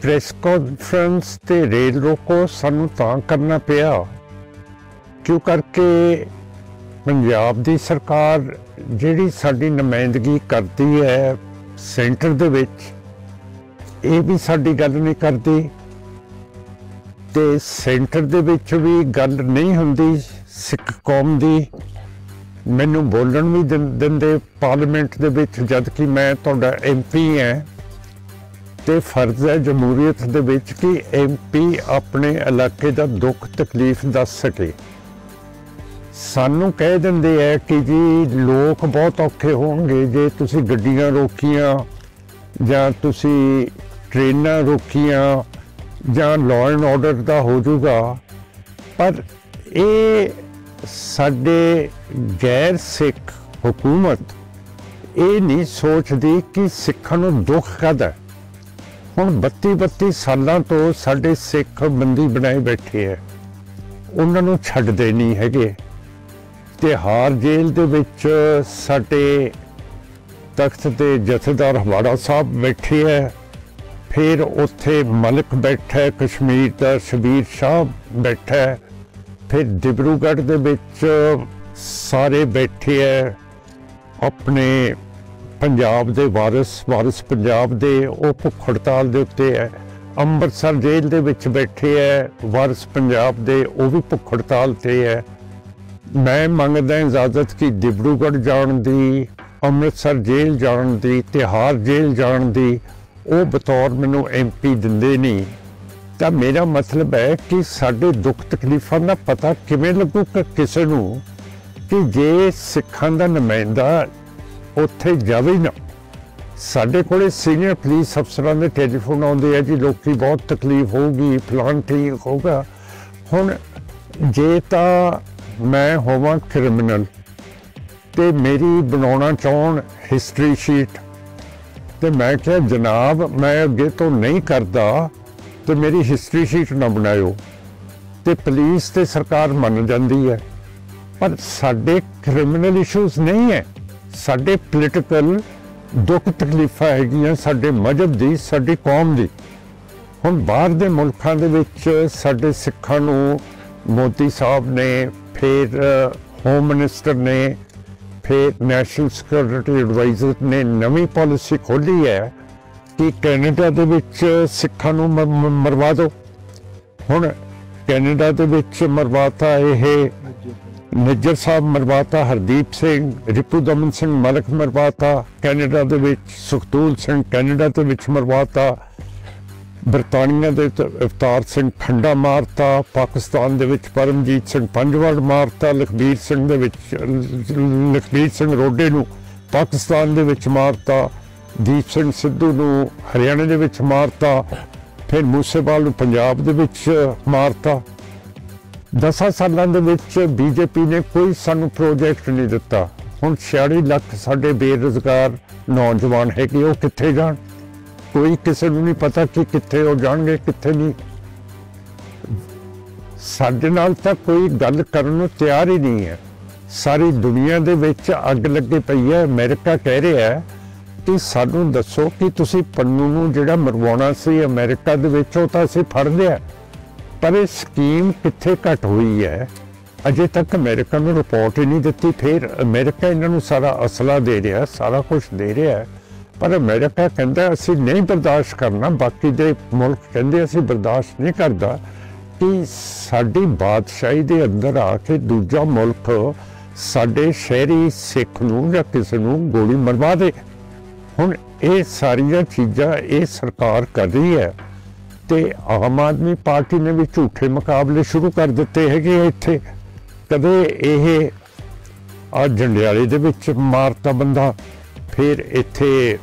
Press conference ਤੇ rail ਰੋਕੋ ਸਾਨੂੰ ਤਾਂ ਕਰਨਾ ਪਿਆ ਕਿਉਂ ਕਰਕੇ ਪੰਜਾਬ ਦੀ ਸਰਕਾਰ ਜਿਹੜੀ ਸਾਡੀ ਨੁਮਾਇੰਦਗੀ ਕਰਦੀ ਹੈ ਸੈਂਟਰ ਦੇ ਵਿੱਚ, ਇਹ ਵੀ ਸਾਡੀ ਗੱਲ ਨਹੀਂ ਕਰਦੀ ਤੇ ਸੈਂਟਰ ਦੇ ਵਿੱਚ ਵੀ ਗੱਲ ਨਹੀਂ ਹੁੰਦੀ ਸਿੱਖ ਕੌਮ ਦੀ। ਮੈਨੂੰ ਬੋਲਣ ਵੀ ਦਿੰਦੇ ਪਾਰਲੀਮੈਂਟ ਦੇ ਵਿੱਚ, ਜਦ ਕਿ ਮੈਂ ਤੁਹਾਡਾ MP ਹਾਂ ਤੇ ਫਰਜ਼ ਹੈ ਜਮਹੂਰੀਅਤ ਦੇ ਵਿੱਚ ਕਿ MP ਆਪਣੇ ਇਲਾਕੇ ਦਾ ਦੁੱਖ ਤਕਲੀਫ ਦੱਸ ਸਕੇ। ਸਾਨੂੰ ਕਹਿ ਦਿੰਦੇ ਹੈ ਕਿ ਜੀ ਲੋਕ ਬਹੁਤ ਔਖੇ ਹੋਣਗੇ ਜੇ ਤੁਸੀਂ ਗੱਡੀਆਂ ਰੋਕੀਆਂ ਜਾਂ ਤੁਸੀਂ ਟ੍ਰੇਨਾਂ ਰੋਕੀਆਂ ਜਾਂ ਲਾਅ ਐਂਡ ਆਰਡਰ ਦਾ ਹੋ ਜਾਊਗਾ, ਪਰ ਇਹ ਸਾਡੇ ਗੈਰ ਸਿੱਖ ਹਕੂਮਤ ਇਹ ਨਹੀਂ ਸੋਚਦੀ ਕਿ ਸਿੱਖਾਂ ਨੂੰ ਦੁੱਖ ਕਾਹਦਾ। ਹੁਣ 32 ਸਾਲਾਂ ਤੋਂ ਸਾਡੇ ਸਿੱਖ ਬੰਦੀ ਬਣਾਏ ਬੈਠੇ ਹੈ, ਉਹਨਾਂ ਨੂੰ ਛੱਡਦੇ ਨਹੀਂ ਹੈਗੇ। ਤਿਹਾੜ ਜੇਲ੍ਹ ਦੇ ਵਿੱਚ ਸਾਡੇ ਤਖਤ ਦੇ ਜਥੇਦਾਰ ਹਵਾੜਾ ਸਾਹਿਬ ਬੈਠੇ ਹੈ, ਫਿਰ ਉੱਥੇ ਮਲਿਕ ਬੈਠਾ ਹੈ, ਕਸ਼ਮੀਰ ਦਾ ਸ਼ਬੀਰ ਸ਼ਾਹ ਬੈਠਾ ਹੈ, ਫਿਰ ਡਿਬਰੂਗੜ੍ਹ ਦੇ ਵਿੱਚ ਸਾਰੇ ਬੈਠੇ ਹੈ ਆਪਣੇ ਪੰਜਾਬ ਦੇ ਵਾਰਿਸ ਪੰਜਾਬ ਦੇ, ਉਹ ਭੁੱਖ ਹੜਤਾਲ ਦੇ ਉੱਤੇ ਹੈ। ਅੰਮ੍ਰਿਤਸਰ ਜੇਲ੍ਹ ਦੇ ਵਿੱਚ ਬੈਠੇ ਹੈ ਵਾਰਿਸ ਪੰਜਾਬ ਦੇ, ਉਹ ਵੀ ਭੁੱਖ ਹੜਤਾਲ ਤੇ ਹੈ। ਮੈਂ ਮੰਗਦਾ ਇਜਾਜ਼ਤ ਕਿ ਡਿਬਰੂਗੜ੍ਹ ਜਾਣ ਦੀ, ਅੰਮ੍ਰਿਤਸਰ ਜੇਲ੍ਹ ਜਾਣ ਦੀ, ਤਿਹਾੜ ਜੇਲ੍ਹ ਜਾਣ ਦੀ, ਉਹ ਬਤੌਰ ਮੈਨੂੰ MP ਦਿੰਦੇ ਨਹੀਂ। ਤਾਂ ਮੇਰਾ ਮਤਲਬ ਹੈ ਕਿ ਸਾਡੇ ਦੁੱਖ ਤਕਲੀਫਾਂ ਦਾ ਪਤਾ ਕਿਵੇਂ ਲੱਗੂਗਾ ਕਿਸੇ ਨੂੰ ਕਿ ਜੇ ਸਿੱਖਾਂ ਦਾ ਨੁਮਾਇੰਦਾ ਉੱਥੇ ਜਾਵੇ ਨਾ। ਸਾਡੇ ਕੋਲੇ ਸੀਨੀਅਰ ਪੁਲਿਸ ਅਫਸਰਾਂ ਦੇ ਟੈਲੀਫੋਨ ਆਉਂਦੇ ਆ ਜੀ ਲੋਕੀ ਬਹੁਤ ਤਕਲੀਫ ਹੋਊਗੀ, ਫਲਾਣ ਠੀਕ ਹੋਊਗਾ। ਹੁਣ ਜੇ ਤਾਂ ਮੈਂ ਹੋਵਾਂ ਕ੍ਰਿਮੀਨਲ ਤੇ ਮੇਰੀ ਬਣਾਉਣਾ ਚਾਹੁਣ ਹਿਸਟਰੀ ਸ਼ੀਟ ਤੇ ਮੈਂ ਕਿਹਾ ਜਨਾਬ ਮੈਂ ਅੱਗੇ ਤੋਂ ਨਹੀਂ ਕਰਦਾ ਤੇ ਮੇਰੀ ਹਿਸਟਰੀ ਸ਼ੀਟ ਨਾ ਬਣਾਇਓ, ਤੇ ਪੁਲਿਸ ਤੇ ਸਰਕਾਰ ਮੰਨ ਜਾਂਦੀ ਹੈ। ਪਰ ਸਾਡੇ ਕ੍ਰਿਮੀਨਲ ਇਸ਼ੂਜ਼ ਨਹੀਂ ਹੈ, ਸਾਡੇ ਪੋਲੀਟੀਕਲ ਦੁੱਖ ਤਕਲੀਫਾਂ ਹੈਗੀਆਂ ਸਾਡੇ ਮਜ਼ਹਬ ਦੀ, ਸਾਡੀ ਕੌਮ ਦੀ। ਹੁਣ ਬਾਹਰ ਦੇ ਮੁਲਕਾਂ ਦੇ ਵਿੱਚ ਸਾਡੇ ਸਿੱਖਾਂ ਨੂੰ ਮੋਦੀ ਸਾਹਿਬ ਨੇ, ਫਿਰ ਹੋਮ ਮਿਨਿਸਟਰ ਨੇ, ਫਿਰ ਨੈਸ਼ਨਲ ਸਿਕਿਉਰਿਟੀ ਐਡਵਾਈਜ਼ਰ ਨੇ ਨਵੀਂ ਪਾਲਿਸੀ ਖੋਲ੍ਹੀ ਹੈ ਕਿ ਕੈਨੇਡਾ ਦੇ ਵਿੱਚ ਸਿੱਖਾਂ ਨੂੰ ਮਰਵਾ ਦਿਓ। ਹੁਣ ਕੈਨੇਡਾ ਦੇ ਵਿੱਚ ਮਰਵਾਤਾ ਇਹ ਨਿੱਜਰ ਸਾਹਿਬ ਮਰਵਾਤਾ, ਹਰਦੀਪ ਸਿੰਘ, ਰਿਪੂ ਦਮਨ ਸਿੰਘ ਮਲਕ ਮਰਵਾਤਾ ਕੈਨੇਡਾ ਦੇ ਵਿੱਚ, ਸੁਖਦੂਲ ਸਿੰਘ ਕੈਨੇਡਾ ਦੇ ਵਿੱਚ ਮਰਵਾਤਾ, ਬਰਤਾਨੀਆ ਦੇ ਅਵਤਾਰ ਸਿੰਘ ਖੰਡਾ ਮਾਰਤਾ, ਪਾਕਿਸਤਾਨ ਦੇ ਵਿੱਚ ਪਰਮਜੀਤ ਸਿੰਘ ਪੰਜਵੜ ਮਾਰਤਾ, ਲਖਬੀਰ ਸਿੰਘ ਰੋਡੇ ਨੂੰ ਪਾਕਿਸਤਾਨ ਦੇ ਵਿੱਚ ਮਾਰਤਾ, ਦੀਪ ਸਿੰਘ ਸਿੱਧੂ ਨੂੰ ਹਰਿਆਣਾ ਦੇ ਵਿੱਚ ਮਾਰਤਾ, ਫਿਰ ਮੂਸੇਵਾਲ ਨੂੰ ਪੰਜਾਬ ਦੇ ਵਿੱਚ ਮਾਰਤਾ। 10 ਸਾਲਾਂ ਦੇ ਵਿੱਚ BJP ਨੇ ਕੋਈ ਸਾਨੂੰ ਪ੍ਰੋਜੈਕਟ ਨਹੀਂ ਦਿੱਤਾ। ਹੁਣ 46 ਲੱਖ ਸਾਡੇ ਬੇਰੁਜ਼ਗਾਰ ਨੌਜਵਾਨ ਹੈਗੇ, ਉਹ ਕਿੱਥੇ ਜਾਣ? ਕੋਈ ਕਿਸੇ ਨੂੰ ਨਹੀਂ ਪਤਾ ਕਿ ਕਿੱਥੇ ਉਹ ਜਾਣਗੇ ਕਿੱਥੇ ਨਹੀਂ। ਸਾਡੇ ਨਾਲ ਤਾਂ ਕੋਈ ਗੱਲ ਕਰਨ ਨੂੰ ਤਿਆਰ ਹੀ ਨਹੀਂ ਹੈ। ਸਾਰੀ ਦੁਨੀਆ ਦੇ ਵਿੱਚ ਅੱਗ ਲੱਗੀ ਪਈ ਹੈ। ਅਮਰੀਕਾ ਕਹਿ ਰਿਹਾ ਹੈ ਕਿ ਸਾਨੂੰ ਦੱਸੋ ਕਿ ਤੁਸੀਂ ਪੰਨੂ ਨੂੰ ਜਿਹੜਾ ਮਰਵਾਉਣਾ ਸੀ ਅਮਰੀਕਾ ਦੇ ਵਿੱਚ, ਉਹ ਤਾਂ ਅਸੀਂ ਫੜ ਲਿਆ, ਪਰ ਇਹ ਸਕੀਮ ਕਿੱਥੇ ਘਟ ਹੋਈ ਹੈ ਅਜੇ ਤੱਕ ਅਮਰੀਕਾ ਨੂੰ ਰਿਪੋਰਟ ਹੀ ਨਹੀਂ ਦਿੱਤੀ। ਫਿਰ ਅਮਰੀਕਾ ਇਹਨਾਂ ਨੂੰ ਸਾਰਾ ਅਸਲਾ ਦੇ ਰਿਹਾ, ਸਾਰਾ ਕੁਝ ਦੇ ਰਿਹਾ, ਪਰ ਅਮਰੀਕਾ ਕਹਿੰਦਾ ਅਸੀਂ ਨਹੀਂ ਬਰਦਾਸ਼ਤ ਕਰਨਾ। ਬਾਕੀ ਦੇ ਮੁਲਕ ਕਹਿੰਦੇ ਅਸੀਂ ਬਰਦਾਸ਼ਤ ਨਹੀਂ ਕਰਦਾ ਕਿ ਸਾਡੀ ਬਾਦਸ਼ਾਹੀ ਦੇ ਅੰਦਰ ਆ ਕੇ ਦੂਜਾ ਮੁਲਕ ਸਾਡੇ ਸ਼ਹਿਰੀ ਸਿੱਖ ਨੂੰ ਜਾਂ ਕਿਸੇ ਨੂੰ ਗੋਲੀ ਮਰਵਾ ਦੇ। ਹੁਣ ਇਹ ਸਾਰੀਆਂ ਚੀਜ਼ਾਂ ਇਹ ਸਰਕਾਰ ਕਰ ਰਹੀ ਹੈ ਤੇ ਆਮ ਆਦਮੀ ਪਾਰਟੀ ਨੇ ਵੀ ਝੂਠੇ ਮੁਕਾਬਲੇ ਸ਼ੁਰੂ ਕਰ ਦਿੱਤੇ ਹੈਗੇ ਇੱਥੇ। ਕਦੇ ਇਹ ਆ ਜੰਡਿਆਲੇ ਦੇ ਵਿੱਚ ਮਾਰਤਾ ਬੰਦਾ, ਫਿਰ ਇੱਥੇ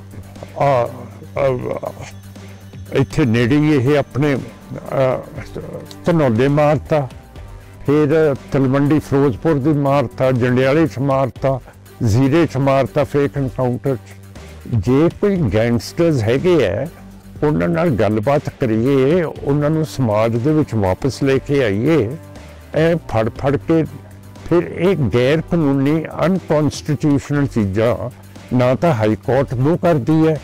ਨੇੜੇ ਇਹ ਆਪਣੇ ਧਨੌਲੇ ਮਾਰਤਾ, ਫਿਰ ਤਲਵੰਡੀ ਫਿਰੋਜ਼ਪੁਰ ਦੀ ਮਾਰਤਾ, ਜੰਡਿਆਲੇ 'ਚ ਮਾਰਤਾ, ਜ਼ੀਰੇ 'ਚ ਮਾਰਤਾ ਫੇਕ ਐਨਕਾਊਂਟਰ 'ਚ। ਜੇ ਕੋਈ ਗੈਂਗਸਟਰਸ ਹੈਗੇ ਹੈ ਉਹਨਾਂ ਨਾਲ ਗੱਲਬਾਤ ਕਰੀਏ, ਉਹਨਾਂ ਨੂੰ ਸਮਾਜ ਦੇ ਵਿੱਚ ਵਾਪਸ ਲੈ ਕੇ ਆਈਏ। ਇਹ ਫੜ ਕੇ ਫਿਰ ਇਹ ਗੈਰ ਕਾਨੂੰਨੀ ਅਨਕਨਸਟੀਟਿਊਸ਼ਨਲ ਚੀਜ਼ਾਂ ਨਾ ਤਾਂ ਹਾਈ ਕੋਰਟ ਨੂੰ ਕਰਦੀ ਹੈ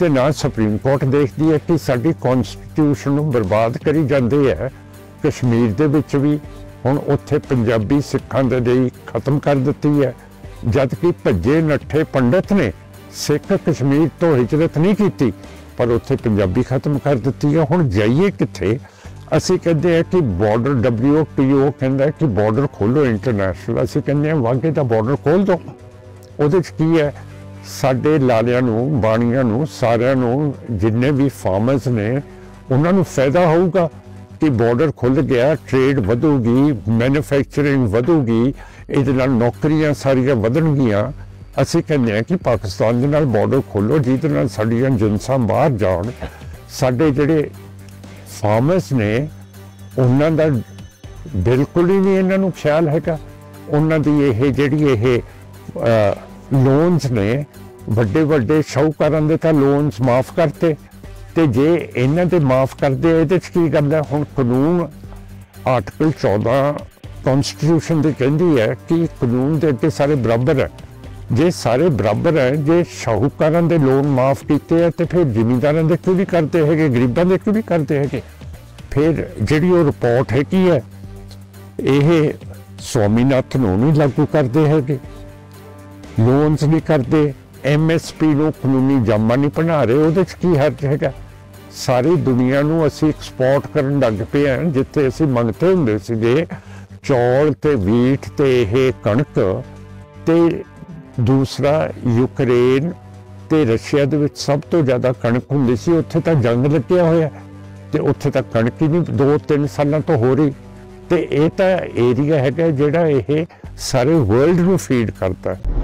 ਤੇ ਨਾ ਸੁਪਰੀਮ ਕੋਰਟ ਦੇਖਦੀ ਹੈ ਕਿ ਸਾਡੀ ਕਨਸਟੀਟਿਊਸ਼ਨ ਨੂੰ ਬਰਬਾਦ ਕਰੀ ਜਾਂਦੇ ਹੈ। ਕਸ਼ਮੀਰ ਦੇ ਵਿੱਚ ਵੀ ਹੁਣ ਉੱਥੇ ਪੰਜਾਬੀ ਸਿੱਖਾਂ ਦੇ ਲਈ ਖਤਮ ਕਰ ਦਿੱਤੀ ਹੈ, ਜਦ ਕਿ ਭੱਜੇ ਨੱਠੇ ਪੰਡਤ ਨੇ ਸਿੱਖ ਕਸ਼ਮੀਰ ਤੋਂ ਹਿਜਰਤ ਨਹੀਂ ਕੀਤੀ, ਪਰ ਉੱਥੇ ਪੰਜਾਬੀ ਖਤਮ ਕਰ ਦਿੱਤੀ ਹੈ। ਹੁਣ ਜਾਈਏ ਕਿੱਥੇ? ਅਸੀਂ ਕਹਿੰਦੇ ਹਾਂ ਕਿ ਬਾਰਡਰ WTO ਕਹਿੰਦਾ ਕਿ ਬਾਰਡਰ ਖੋਲ੍ਹੋ ਇੰਟਰਨੈਸ਼ਨਲ, ਅਸੀਂ ਕਹਿੰਦੇ ਹਾਂ ਵਾਘੇ ਦਾ ਬਾਰਡਰ ਖੋਲ੍ਹ ਦਿਓ। ਉਹਦੇ 'ਚ ਕੀ ਹੈ? ਸਾਡੇ ਲਾਲਿਆਂ ਨੂੰ, ਬਾਣੀਆਂ ਨੂੰ, ਸਾਰਿਆਂ ਨੂੰ, ਜਿੰਨੇ ਵੀ ਫਾਰਮਰਸ ਨੇ ਉਹਨਾਂ ਨੂੰ ਫਾਇਦਾ ਹੋਊਗਾ ਕਿ ਬਾਰਡਰ ਖੁੱਲ੍ਹ ਗਿਆ, ਟ੍ਰੇਡ ਵਧੂਗੀ, ਮੈਨੂਫੈਕਚਰਿੰਗ ਵਧੂਗੀ, ਇਹਦੇ ਨਾਲ ਨੌਕਰੀਆਂ ਸਾਰੀਆਂ ਵਧਣਗੀਆਂ। ਅਸੀਂ ਕਹਿੰਦੇ ਹਾਂ ਕਿ ਪਾਕਿਸਤਾਨ ਦੇ ਨਾਲ ਬਾਰਡਰ ਖੋਲ੍ਹੋ ਜਿਹਦੇ ਨਾਲ ਸਾਡੀਆਂ ਜਿਨਸਾਂ ਬਾਹਰ ਜਾਣ। ਸਾਡੇ ਜਿਹੜੇ ਫਾਰਮਰਸ ਨੇ ਉਹਨਾਂ ਦਾ ਬਿਲਕੁਲ ਹੀ ਨਹੀਂ ਇਹਨਾਂ ਨੂੰ ਖਿਆਲ ਹੈਗਾ। ਉਹਨਾਂ ਦੀ ਇਹ ਜਿਹੜੀ ਇਹ ਲੋਨਸ ਨੇ, ਵੱਡੇ ਵੱਡੇ ਸ਼ਾਹੂਕਾਰਾਂ ਦੇ ਤਾਂ ਲੋਨਸ ਮਾਫ ਕਰਤੇ, ਤੇ ਜੇ ਇਹਨਾਂ ਦੇ ਮਾਫ ਕਰਦੇ ਇਹਦੇ 'ਚ ਕੀ ਗੱਲ ਹੈ? ਹੁਣ ਕਾਨੂੰਨ ਆਰਟੀਕਲ 14 ਕਨਸਟੀਟਿਊਸ਼ਨ ਦੀ ਕਹਿੰਦੀ ਹੈ ਕਿ ਕਾਨੂੰਨ ਦੇ ਅੱਗੇ ਸਾਰੇ ਬਰਾਬਰ ਹੈ। ਜੇ ਸਾਰੇ ਬਰਾਬਰ ਹੈ, ਜੇ ਸ਼ਾਹੂਕਾਰਾਂ ਦੇ ਲੋਨ ਮਾਫ ਕੀਤੇ ਹੈ ਤੇ ਫਿਰ ਜ਼ਿਮੀਂਦਾਰਾਂ ਦੇ ਕਿਉਂ ਨਹੀਂ ਕਰਦੇ ਹੈਗੇ, ਗਰੀਬਾਂ ਦੇ ਕਿਉਂ ਨਹੀਂ ਕਰਦੇ ਹੈਗੇ? ਫਿਰ ਜਿਹੜੀ ਉਹ ਰਿਪੋਰਟ ਹੈਗੀ ਹੈ ਇਹ ਸਵਾਮੀਨਾਥਨ ਨੂੰ ਨਹੀਂ ਲਾਗੂ ਕਰਦੇ ਹੈਗੇ, ਲੋਨਸ ਨਹੀਂ ਕਰਦੇ, MSP ਨੂੰ ਕਾਨੂੰਨੀ ਜਾਮਾ ਨਹੀਂ ਬਣਾ ਰਹੇ। ਉਹਦੇ 'ਚ ਕੀ ਹਰਜ ਹੈਗਾ? ਸਾਰੀ ਦੁਨੀਆ ਨੂੰ ਅਸੀਂ ਐਕਸਪੋਰਟ ਕਰਨ ਲੱਗ ਪਏ ਹਾਂ, ਜਿੱਥੇ ਅਸੀਂ ਮੰਗਤੇ ਹੁੰਦੇ ਸੀਗੇ ਚੌਲ ਤੇ ਵੀਟ ਤੇ ਇਹ ਕਣਕ, ਤੇ ਦੂਸਰਾ ਯੂਕਰੇਨ ਤੇ ਰਸ਼ੀਆ ਦੇ ਵਿੱਚ ਸਭ ਤੋਂ ਜ਼ਿਆਦਾ ਕਣਕ ਹੁੰਦੀ ਸੀ। ਉੱਥੇ ਤਾਂ ਜੰਗ ਲੱਗਿਆ ਹੋਇਆ ਤੇ ਉੱਥੇ ਤਾਂ ਕਣਕ ਹੀ ਨਹੀਂ 2-3 ਸਾਲਾਂ ਤੋਂ ਹੋ ਰਹੀ। ਤੇ ਇਹ ਤਾਂ ਏਰੀਆ ਹੈਗਾ ਜਿਹੜਾ ਇਹ ਸਾਰੇ ਵਰਲਡ ਨੂੰ ਫੀਡ ਕਰਦਾ।